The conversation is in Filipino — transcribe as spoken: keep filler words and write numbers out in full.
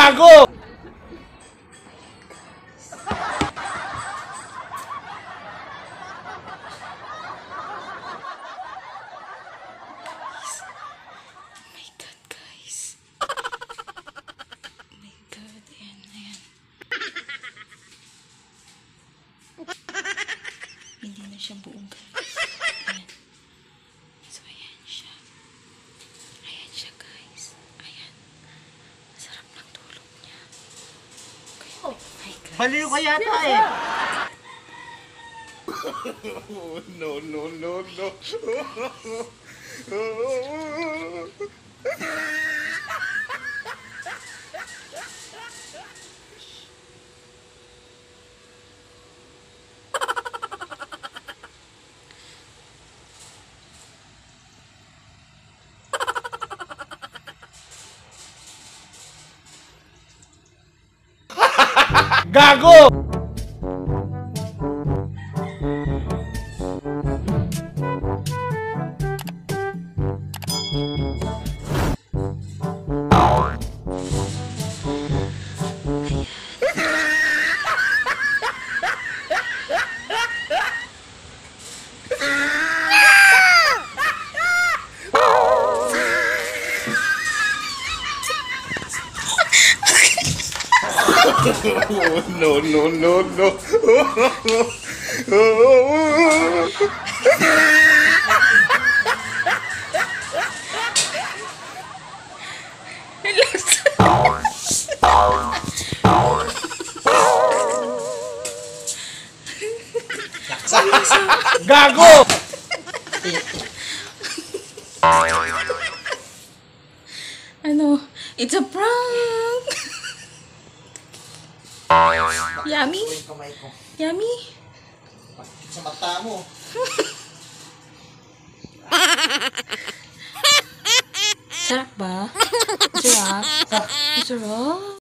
Gago! My God, guys. My God, ayan, ayan. Hindi na siya buong, guys. Ayan. So, ayan siya. Ayan siya, guys. Ayan. Masarap ng tulog niya. Okay, oh my God. Baliw ka yata eh. No, no, no, no. Gago! No, no, no, no. Gago! Ano? It's a prank! Yummy? Yummy? Sa mata mo. Sarap ba? Sarap? Sarap?